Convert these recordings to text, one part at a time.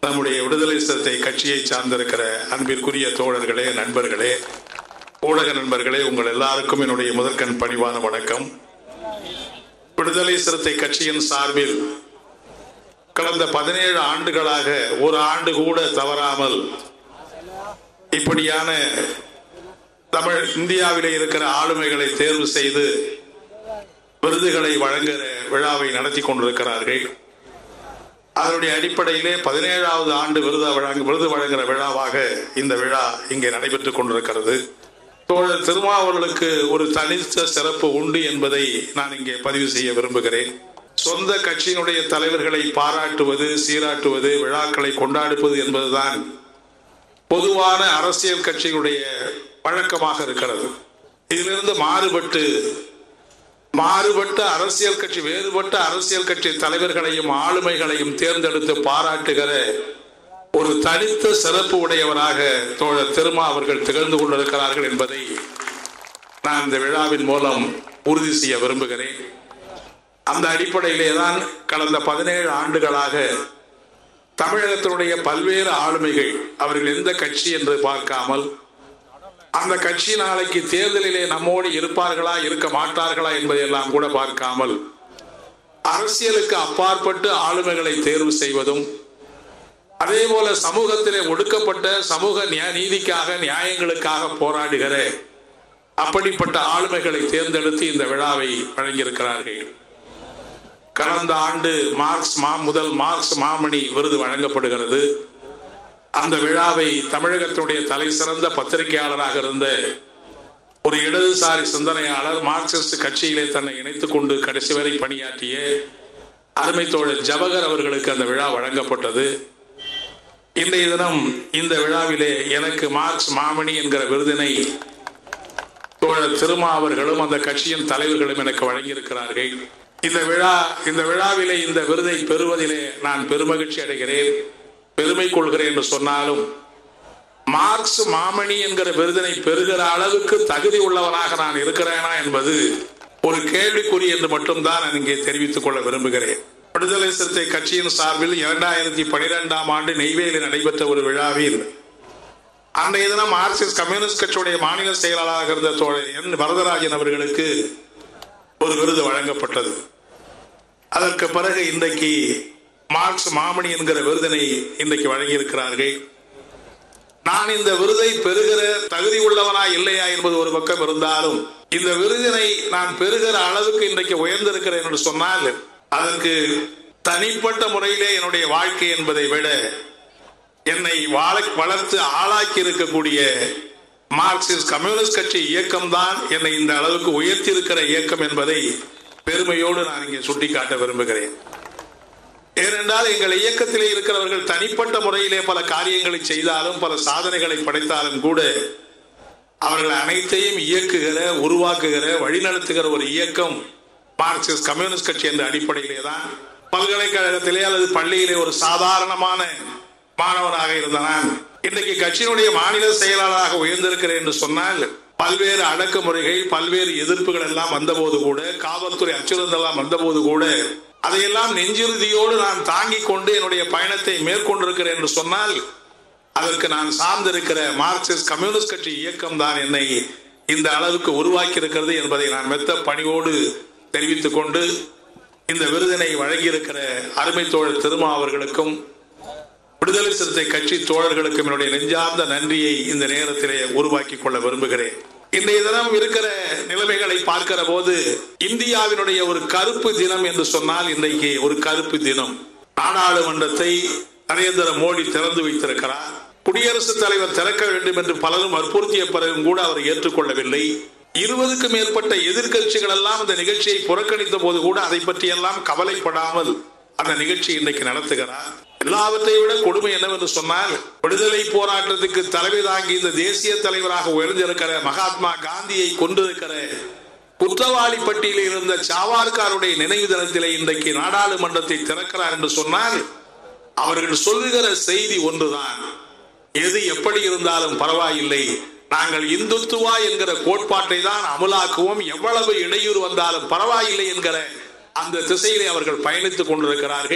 நம்முடைய விடுதலை சிறுத்தை கட்சியை சார்ந்திருக்கிற அன்பிற்குரிய தோழர்களே, நண்பர்களே, ஊடக நண்பர்களே, உங்கள் எல்லாருக்கும் என்னுடைய முதற்கண் பணிவான வணக்கம். விடுதலை சிறுத்தை கட்சியின் சார்பில் கடந்த 17 ஆண்டுகளாக ஒரு ஆண்டு கூட தவறாமல் இப்படியான தமிழ் இந்தியாவிலே இருக்கிற ஆளுமைகளை தேர்வு செய்து விருதுகளை வழங்குகிற விழாவை நடத்தி கொண்டிருக்கிறார்கள். அதனுடைய அடிப்படையிலே 17வது ஆண்டு விருது வழங்குகிற விழாவாக இந்த விழா இங்கே நடைபெற்றுக் கொண்டிருக்கிறது. தோழர் திருமாவர்களுக்கு ஒரு தனித்த சிறப்பு உண்டு என்பதை நான் இங்கே பதிவு செய்ய விரும்புகிறேன். சொந்த கட்சியினுடைய தலைவர்களை பாராட்டுவது, சீராட்டுவது, விழாக்களை கொண்டாடுவது என்பதுதான் பொதுவான அரசியல் கட்சியினுடைய வழக்கமாக இருக்கிறது. இதிலிருந்து மாறுபட்ட அரசியல் கட்சி, வேறுபட்ட அரசியல் கட்சி தலைவர்களையும் ஆளுமைகளையும் தேர்ந்தெடுத்து பாராட்டுகிற ஒரு தனித்த சிறப்பு உடையவராக தோழர் திருமா அவர்கள் திகழ்ந்து கொண்டிருக்கிறார்கள் என்பதை நான் இந்த விழாவின் மூலம் உறுதி செய்ய விரும்புகிறேன். அந்த அடிப்படையிலே தான் கடந்த 17 ஆண்டுகளாக தமிழகத்தினுடைய பல்வேறு ஆளுமைகள், அவர்கள் எந்த கட்சி என்று பார்க்காமல், அந்த கட்சி நாளைக்கு தேர்தலிலே நம்மோடு இருப்பார்களா இருக்க மாட்டார்களா என்பதையெல்லாம் கூட பார்க்காமல் அரசியலுக்கு அப்பாற்பட்டு ஆளுமைகளை தேர்வு செய்வதும், அதே போல சமூகத்திலே ஒடுக்கப்பட்ட சமூக நீதிக்காக, நியாயங்களுக்காக போராடுகிற அப்படிப்பட்ட ஆளுமைகளை தேர்ந்தெடுத்து இந்த விழாவை வழங்கியிருக்கிறார்கள். கடந்த ஆண்டு முதல் மார்க்ஸ் மாமணி விருது வழங்கப்படுகிறது. அந்த விழாவை தமிழகத்தினுடைய தலை சிறந்த பத்திரிகையாளராக இருந்த ஒரு இடதுசாரி சிந்தனையாளர், மார்க்சிஸ்ட் கட்சியிலே தன்னை இணைத்துக் கொண்டு கடைசி வரை பணியாற்றிய அருமை தோழர் ஜவஹர் அவர்களுக்கு அந்த விழா வழங்கப்பட்டது. இன்றைய தினம் இந்த விழாவிலே எனக்கு மார்க்ஸ் மாமணி என்கிற விருதினை தோழர் திருமா அவர்களும் அந்த கட்சியின் தலைவர்களும் எனக்கு வழங்கியிருக்கிறார்கள். இந்த விழாவிலே இந்த விருதை பெறுவதிலே நான் பெருமகிழ்ச்சி அடைகிறேன், பெருமை கொள்கிறேன் என்று சொன்னாலும், மார்க்ஸ் மாமணி என்கிற விருதினை பெறுகிற அளவுக்கு தகுதி உள்ளவனாக நான் இருக்கிறேனா என்பது ஒரு கேள்விக்குறி என்று மட்டும்தான் நான் இங்கே தெரிவித்துக் கொள்ள விரும்புகிறேன். விடுதலை சிறுத்தை கட்சியின் சார்பில் 2012ஆம் ஆண்டு நெய்வேலியில் நடைபெற்ற ஒரு விழாவில் அன்றைய தினம் மார்க்சிஸ்ட் கம்யூனிஸ்ட் கட்சியுடைய மாநில செயலாளராக இருந்த தோழர் என் வரதராஜன் அவர்களுக்கு ஒரு விருது வழங்கப்பட்டது. அதற்கு பிறகு இன்றைக்கு மார்க்ஸ் மாமணி என்கிற விருதினை இன்றைக்கு வழங்கியிருக்கிறார்கள். நான் இந்த விருதை பெறுகிற தகுதி உள்ளவனா இல்லையா என்பது ஒரு பக்கம் இருந்தாலும், இந்த விருதினை நான் பெறுகிற அளவுக்கு இன்றைக்கு உயர்ந்திருக்கிறேன் என்று சொன்னால், அதற்கு தனிப்பட்ட முறையிலே என்னுடைய வாழ்க்கை என்பதை விட என்னை வளர்த்து ஆளாக்கி இருக்கக்கூடிய மார்க்சிஸ்ட் கம்யூனிஸ்ட் கட்சி இயக்கம்தான் என்னை இந்த அளவுக்கு உயர்த்தி இருக்கிற இயக்கம் என்பதை பெருமையோடு நான் இங்கே சுட்டிக்காட்ட விரும்புகிறேன். ஏனென்றால் எங்கள் இயக்கத்திலே இருக்கிறவர்கள் தனிப்பட்ட முறையிலே பல காரியங்களை செய்தாலும், பல சாதனைகளை படைத்தாலும் கூட, அவர்கள் அனைத்தையும் இயக்குகிற, உருவாக்குகிற, வழிநடத்துகிற ஒரு இயக்கம் மார்க்சிஸ்ட் கம்யூனிஸ்ட் கட்சி என்ற அடிப்படையிலே தான். பல்கலைக்கழகத்திலே அல்லது பள்ளியிலே ஒரு சாதாரணமான மாணவனாக இருந்த நான் இன்றைக்கு கட்சியினுடைய மாநில செயலாளராக உயர்ந்திருக்கிறேன் என்று சொன்னால், பல்வேறு அடக்குமுறைகள், பல்வேறு எதிர்ப்புகள் எல்லாம் வந்தபோது கூட, காவல்துறை அச்சுறுத்தல் எல்லாம் வந்தபோது கூட, அதையெல்லாம் நெஞ்சுறுதியோடு நான் தாங்கிக் கொண்டு என்னுடைய பயணத்தை மேற்கொண்டிருக்கிறேன் என்று சொன்னால், அதற்கு நான் சார்ந்திருக்கிற மார்க்சிஸ்ட் கம்யூனிஸ்ட் கட்சி இயக்கம் தான் என்னை இந்த அளவுக்கு உருவாக்கி இருக்கிறது என்பதை நான் மெத்த பணியோடு தெரிவித்துக் கொண்டு, இந்த விருதினை வழங்கியிருக்கிற அருமை தோழர் திருமா அவர்களுக்கும் விடுதலை சிறுத்தை கட்சி தோழர்களுக்கும் என்னுடைய நெஞ்சார்ந்த நன்றியை இந்த நேரத்திலே உருவாக்கி கொள்ள விரும்புகிறேன். இன்றைய தினம் இருக்கிற நிலைமைகளை பார்க்கிற போது, இந்தியாவினுடைய ஒரு கருப்பு தினம் என்று சொன்னால் இன்றைக்கு ஒரு கருப்பு தினம். நாடாளுமன்றத்தை நரேந்திர மோடி திறந்து வைத்திருக்கிறார். குடியரசுத் தலைவர் திறக்க வேண்டும் என்று பலரும் வற்புறுத்திய பிறகும் கூட அவர் ஏற்றுக்கொள்ளவில்லை. 20க்கும் மேற்பட்ட எதிர்கட்சிகள் எல்லாம் இந்த நிகழ்ச்சியை புறக்கணித்த போது கூட அதை பற்றி எல்லாம் கவலைப்படாமல் அந்த நிகழ்ச்சி இன்றைக்கு நடத்துகிறார். எல்லாவற்றை விட கொடுமை என்னவென்று சொன்னால், விடுதலை போராட்டத்துக்கு தலைமை தாங்கி இந்த தேசிய தலைவராக உயர்ந்திருக்கிற மகாத்மா காந்தியை கொண்டிருக்கிற குற்றவாளி பட்டியலில் இருந்த சாவர்கருடைய நினைவு தினத்திலே இன்றைக்கு நாடாளுமன்றத்தை திறக்கிறார் என்று சொன்னால், அவர்கள் சொல்லுகிற செய்தி ஒன்றுதான், எது எப்படி இருந்தாலும் பரவாயில்லை, நாங்கள் இந்துத்துவா என்கிற கோட்பாட்டை தான் அமலாக்குவோம், எவ்வளவு இடையூறு வந்தாலும் பரவாயில்லை என்கிற அந்த திசையிலே அவர்கள் பயணித்துக் கொண்டிருக்கிறார்கள்.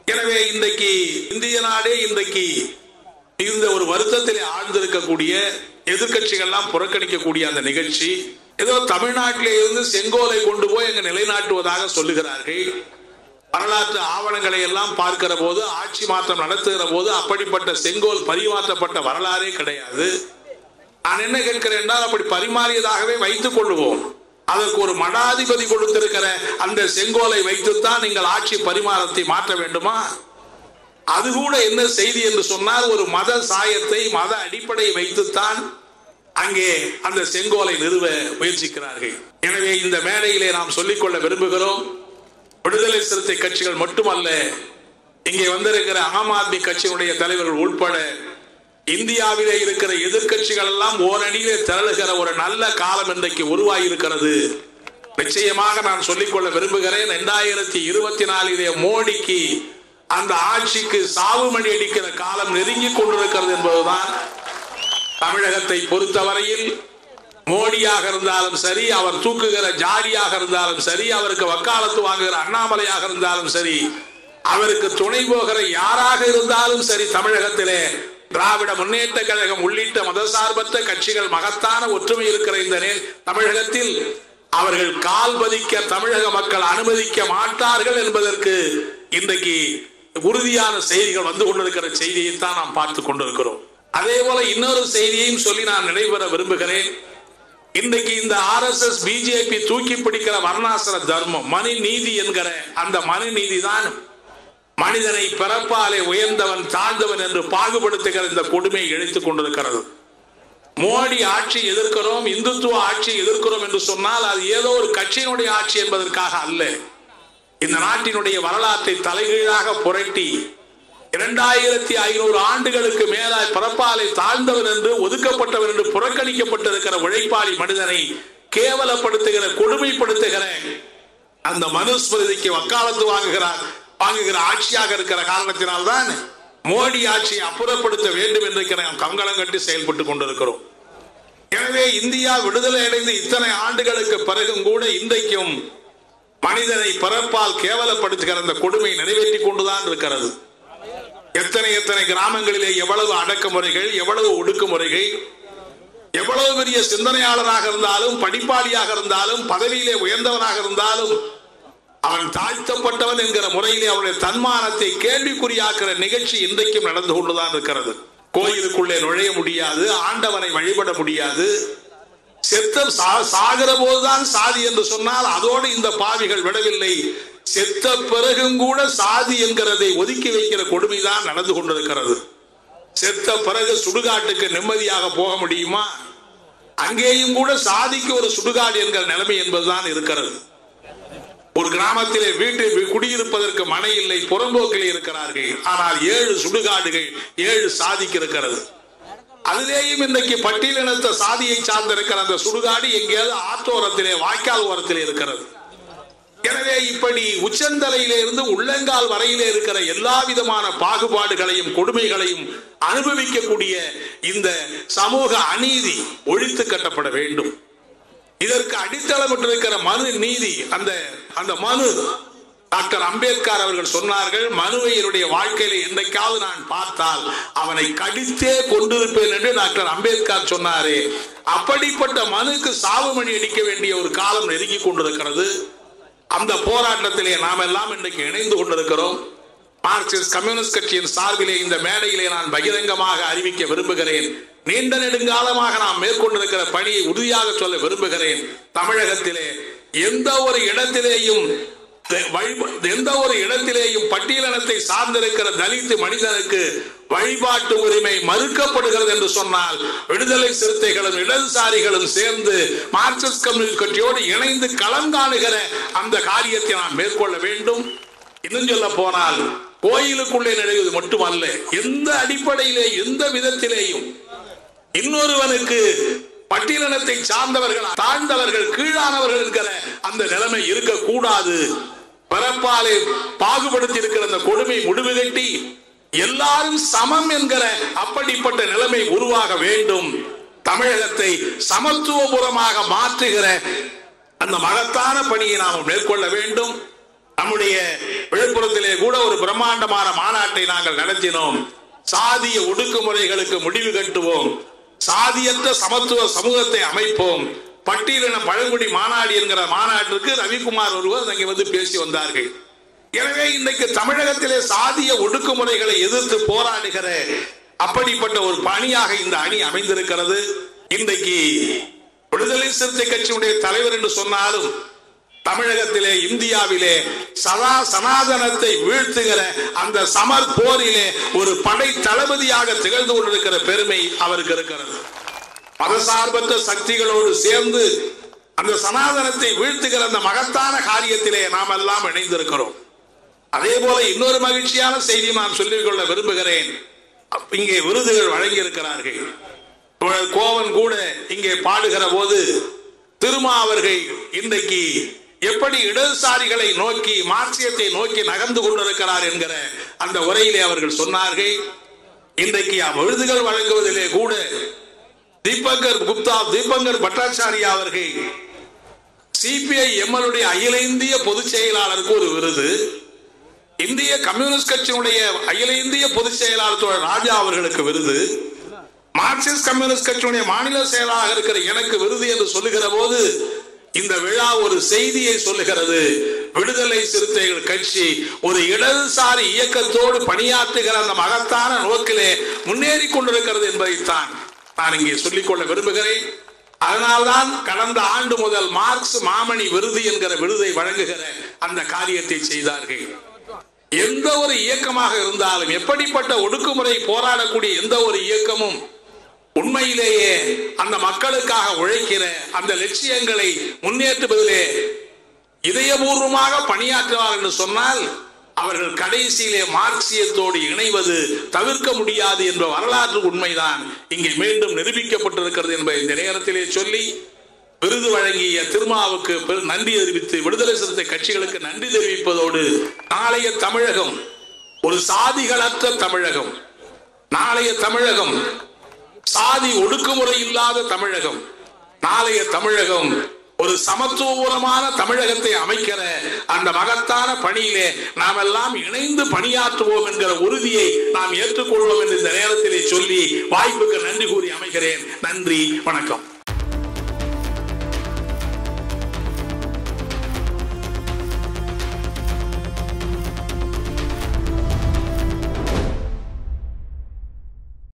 எனவே இன்றைக்கு இந்திய நாடே இன்றைக்கு இந்த ஒரு வருத்தத்திலே ஆழ்ந்திருக்கக்கூடிய எதிர்கட்சிகள்லாம் புறக்கணிக்கக்கூடிய அந்த நிகழ்ச்சி ஏதோ தமிழ்நாட்டிலே இருந்து செங்கோலை கொண்டு போய் அங்கு நிலைநாட்டுவதாக சொல்லுகிறார்கள். வரலாற்று ஆவணங்களை எல்லாம் பார்க்கிற போது, ஆட்சி மாற்றம் நடத்துகிற போது அப்படிப்பட்ட செங்கோல் பரிமாற்றப்பட்ட வரலாறே கிடையாது. நான் என்ன கேட்கிறேன் என்றால், அப்படி பரிமாறியதாகவே வைத்துக் கொள்வோம். அதற்கு ஒரு மடாதிபதி கொடுத்திருக்கிற அந்த செங்கோலை வைத்துத்தான் நீங்கள் ஆட்சி பரிமாறத்தை மாற்ற வேண்டுமா? அது கூட என்ன செய்தி என்று சொன்னால், ஒரு மத சாயத்தை மத அடிப்படையை வைத்துத்தான் அங்கே அந்த செங்கோலை நிறுவ முயற்சிக்கிறார்கள். எனவே இந்த மேடையிலே நாம் சொல்லிக்கொள்ள விரும்புகிறோம், விடுதலை சிறுத்தை கட்சிகள் மட்டுமல்ல, இங்கே வந்திருக்கிற ஆம் ஆத்மி கட்சியினுடைய தலைவர்கள் உட்பட இந்தியாவிலே இருக்கிற எதிர்கட்சிகள் எல்லாம் ஓரணியிலே திரளுகிற ஒரு நல்ல காலம் இன்றைக்கு உருவாகி இருக்கிறது. நிச்சயமாக நான் சொல்லிக்கொள்ள விரும்புகிறேன், 2024 மோடிக்கு அந்த ஆட்சிக்கு சாவுமணி அடிக்கிற காலம் நெருங்கி கொண்டிருக்கிறது என்பதுதான். தமிழகத்தை பொறுத்தவரையில் மோடியாக இருந்தாலும் சரி, அவர் தூக்குகிற ஜாடியாக இருந்தாலும் சரி, அவருக்கு வக்காலத்து வாங்குகிற அண்ணாமலையாக இருந்தாலும் சரி, அவருக்கு துணை போகிற யாராக இருந்தாலும் சரி, தமிழகத்திலே திராவிட முன்னேற்ற கழகம் உள்ளிட்ட மதசார்பற்ற கட்சிகள் மகத்தான ஒற்றுமை இருக்கிற இந்த தமிழகத்தில் அவர்கள் கால் பதிக்க தமிழக மக்கள் அனுமதிக்க மாட்டார்கள் என்பதற்கு இன்றைக்கு உறுதியான செய்திகள் வந்து கொண்டிருக்கிற செய்தியை தான் நாம் பார்த்துக் கொண்டிருக்கிறோம். அதே போல இன்னொரு செய்தியையும் சொல்லி நான் நிறைவேற விரும்புகிறேன். இன்றைக்கு இந்த RSS பிஜேபி தூக்கி பிடிக்கிற வர்ணாசிர தர்மம், மனு நீதி என்கிற அந்த மனு நீதி தான் மனிதனை பிறப்பாலே உயர்ந்தவன் தாழ்ந்தவன் என்று பாகுபடுத்துகிற இந்த கொடுமையை இழைத்துக் கொண்டிருக்கிறது. மோடி ஆட்சி எதிர்க்கிறோம், இந்துத்துவ ஆட்சி எதிர்க்கிறோம் என்று சொன்னால் அது ஏதோ ஒரு கட்சியினுடைய ஆட்சி என்பதற்காக அல்ல. இந்த நாட்டினுடைய வரலாற்றை தலைகீழாக புரட்டி 2500 ஆண்டுகளுக்கு மேலாய் பிறப்பாலை தாழ்ந்தவன் என்று ஒதுக்கப்பட்டவன் என்று புறக்கணிக்கப்பட்டிருக்கிற உழைப்பாளி மனிதனை கேவலப்படுத்துகிற கொடுமைப்படுத்துகிற அந்த மனுஸ்மிருதிக்கு வக்காலத்து வாங்குகிற ஆட்சியாக இருக்கிற காரணத்தினால்தான் மோடி ஆட்சியை அப்புறப்படுத்த வேண்டும் என்று நாம் கங்கணம் கட்டி செயல்பட்டுக் கொண்டிருக்கிறோம். எனவே இந்தியா விடுதலை அடைந்து இத்தனை ஆண்டுகளுக்கு பிறகும் கூட இன்றைக்கும் மனிதனை பிறப்பால் கேவலப்படுத்துகிற அந்த கொடுமை நிறைவேற்றிக் கொண்டுதான் இருக்கிறது. எத்தனை கிராமங்களிலே எவ்வளவு அடக்குமுறைகள், எவ்வளவு ஒடுக்குமுறைகள், எவ்வளவு பெரிய சிந்தனையாளராக இருந்தாலும், படிப்பாளியாக இருந்தாலும், பதவியிலே உயர்ந்தவனாக இருந்தாலும் அவன் தாழ்த்தப்பட்டவன் என்கிற முறையிலே அவருடைய தன்மானத்தை கேள்விக்குறியாக்குற நிகழ்ச்சி இன்றைக்கும் நடந்து கொண்டுதான் இருக்கிறது. கோயிலுக்குள்ளே நுழைய முடியாது, ஆண்டவனை வழிபட முடியாது, செத்த சாகிற போதுதான் சாதி என்று சொன்னால் அதோடு இந்த பாவிகள் விடவில்லை, செத்த பிறகும் கூட சாதி என்கிறதை ஒதுக்கி வைக்கிற கொடுமைதான் நடந்து கொண்டிருக்கிறது. செத்த பிறகு சுடுகாட்டுக்கு நிம்மதியாக போக முடியுமா? அங்கேயும் கூட சாதிக்கு ஒரு சுடுகாடு என்கிற நிலைமை என்பதுதான் இருக்கிறது. ஒரு கிராமத்திலே வீட்டில் குடியிருப்பதற்கு மனை இல்லை, புறம்போக்கில் இருக்கிறார்கள். ஆனால் 7 சுடுகாடுகள் 7 சாதிக்கு இருக்கிறது. அதிலேயும் இன்றைக்கு பட்டியலினத்த சாதியை சார்ந்திருக்கிற அந்த சுடுகாடு எங்கேயாவது ஆற்றோரத்திலே, வாய்க்கால் ஓரத்திலே இருக்கிறது. எனவே இப்படி உச்சந்தலையிலே இருந்து உள்ளங்கால் வரையிலே இருக்கிற எல்லா விதமான பாகுபாடுகளையும் கொடுமைகளையும் அனுபவிக்கக்கூடிய இந்த சமூக அநீதி ஒழித்து கட்டப்பட வேண்டும். இதற்கு அடித்தளமிட்டிருக்கிற மனு நீதி, அந்த மனு டாக்டர் அம்பேத்கர் அவர்கள் சொன்னார்கள், மனுவை என்னுடைய வாழ்க்கையில என்றைக்காவது நான் பார்த்தால் அவனை கடித்தே கொண்டிருப்பேன் என்று டாக்டர் அம்பேத்கர் சொன்னாரே. அப்படிப்பட்ட மனுக்கு சாவுமணி அடிக்க வேண்டிய ஒரு காலம் நெருங்கி கொண்டிருக்கிறது. அந்த போராட்டத்திலே நாம் எல்லாம் இன்றைக்கு இணைந்து கொண்டிருக்கிறோம். மார்க்சிஸ்ட் கம்யூனிஸ்ட் கட்சியின் சார்பிலே இந்த மேடையிலே நான் பகிரங்கமாக அறிவிக்க விரும்புகிறேன். நீண்ட நெடுங்காலமாக நாம் மேற்கொண்டிருக்கிற பணியை உறுதியாக சொல்ல விரும்புகிறேன். தமிழகத்திலே எந்த ஒரு இடத்திலேயும் பட்டியலினத்தை சார்ந்திருக்கிற தலித் மனிதனுக்கு வழிபாட்டு உரிமை மறுக்கப்படுகிறது என்று சொன்னால் விடுதலை சிறுத்தைகளும் இடதுசாரிகளும் சேர்ந்து மார்க்சிஸ்ட் கம்யூனிஸ்ட் கட்சியோடு இணைந்து களம் காணுகிற அந்த காரியத்தை நாம் மேற்கொள்ள வேண்டும். இன்னும் சொல்ல போனால் கோயிலுக்குள்ளே நுழைவது மட்டுமல்ல, எந்த அடிப்படையிலே எந்த விதத்திலேயும் இன்னொருவனுக்கு பட்டியலினத்தை சார்ந்தவர்கள், தாழ்ந்தவர்கள், கீழானவர்கள் என்கிற அந்த நிலைமை இருக்கக்கூடாது. பிறப்பாலே பாகுபடுத்தி இருக்கிற அந்த கொடுமை முடிவு கட்டி எல்லாரும் சமம் என்கிற அப்படிப்பட்ட நிலைமை உருவாக வேண்டும். தமிழகத்தை சமத்துவபுரமாக மாற்றுகிற அந்த மகத்தான பணியை நாம் மேற்கொள்ள வேண்டும். நம்முடைய விழுப்புரத்திலே கூட ஒரு பிரம்மாண்டமான மாநாட்டை நாங்கள் நடத்தினோம். சாதிய ஒடுக்குமுறைகளுக்கு முடிவு கட்டுவோம், சாதியற்ற சமத்துவ சமூகத்தை அமைப்போம், பட்டியலின பழங்குடி மாநாடு என்கிற மாநாட்டிற்கு ரவிக்குமார் ஒருவர் அங்கே வந்து பேசி வந்தார்கள். எனவே இன்றைக்கு தமிழகத்திலே சாதிய ஒடுக்குமுறைகளை எதிர்த்து போராடுகிற அப்படிப்பட்ட ஒரு பணியாக இந்த அணி அமைந்திருக்கிறது. இன்றைக்கு விடுதலை சிறுத்தை கட்சியுடைய தலைவர் என்று சொன்னாலும் தமிழகத்திலே இந்தியாவிலே சனாதனத்தை வீழ்த்துகிற அந்த சமர் போரிலே ஒரு படை தளபதியாக திகழ்ந்து கொண்டிருக்கிற பெருமை அவருக்கு இருக்கிறது. மதசார்பற்ற சக்திகளோடு சேர்ந்து அந்த சனாதனத்தை வீழ்த்துகிற அந்த மகத்தான காரியத்திலே நாம் எல்லாம் இணைந்திருக்கிறோம். அதே போல இன்னொரு மகிழ்ச்சியான செய்தி நான் சொல்லிக் கொள்ள விரும்புகிறேன். இங்கே விருதுகள் வழங்கி இருக்கிறார்கள். கோவன் கூட இங்கே பாடுகிற போது திருமா அவர்கள் இன்றைக்கு எப்படி இடதுசாரிகளை நோக்கி மார்க்சியத்தை நோக்கி நகர்ந்து கொண்டிருக்கிறார் என்கிற அந்த உரையிலே அவர்கள் சொன்னார்கள். இன்றைக்கு விருதுகள் வழங்குவதிலே கூட தீபங்கர் பட்டாச்சாரியா அவர்கள் சிபிஐ எம்எல்ஏ அகில இந்திய பொதுச் செயலாளருக்கு ஒரு விருது, இந்திய கம்யூனிஸ்ட் கட்சியினுடைய அகில இந்திய பொதுச் செயலாளர் ராஜா அவர்களுக்கு விருது, மார்க்சிஸ்ட் கம்யூனிஸ்ட் கட்சியுடைய மாநில செயலாளராக இருக்கிற எனக்கு விருது என்று சொல்லுகிற போது இந்த விழா ஒரு செய்தியை சொல்லுகிறது. விடுதலை சிறுத்தைகள் கட்சி ஒரு இடதுசாரி இயக்கத்தோடு பணியாற்றுகிற அந்த மகத்தான நோக்கிலே முன்னேறி கொண்டிருக்கிறது என்பதைத்தான் நான் இங்கே சொல்லிக்கொள்ள விரும்புகிறேன். அதனால்தான் கடந்த ஆண்டு முதல் மார்க்ஸ் மாமணி விருது என்கிற விருதை வழங்குகிற அந்த காரியத்தை செய்தார்கள். எந்த ஒரு இயக்கமாக இருந்தாலும், எப்படிப்பட்ட ஒடுக்குமுறை போராடக்கூடிய எந்த ஒரு இயக்கமும் உண்மையிலேயே அந்த மக்களுக்காக உழைக்கிற அந்த லட்சியங்களை முன்னேற்றுவதிலே இதயபூர்வமாக பணியாற்றுவார்கள் என்று சொன்னால் அவர்கள் கடைசியிலே மார்க்சியத்தோடு இணைவது தவிர்க்க முடியாது என்ற வரலாற்று உண்மைதான் இங்கே மீண்டும் நிரூபிக்கப்பட்டிருக்கிறது என்பதை இந்த நேரத்திலே சொல்லி, விருது வழங்கிய திருமாவுக்கு நன்றி தெரிவித்து விடுதலை சிறுத்தை கட்சிகளுக்கு நன்றி தெரிவிப்பதோடு நாளைய தமிழகம் ஒரு சாதிகளற்ற தமிழகம், நாளைய தமிழகம் சாதி ஒடுக்குமுறை இல்லாத தமிழகம், நாளைய தமிழகம் ஒரு சமத்துவபூர்வமான தமிழகத்தை அமைக்கிற அந்த மகத்தான பணியிலே நாம் எல்லாம் இணைந்து பணியாற்றுவோம் என்கிற உறுதியை நாம் ஏற்றுக்கொள்வோம் என்று இந்த நேரத்திலே சொல்லி வாய்ப்புக்கு நன்றி கூறி அமைகிறேன். நன்றி, வணக்கம்.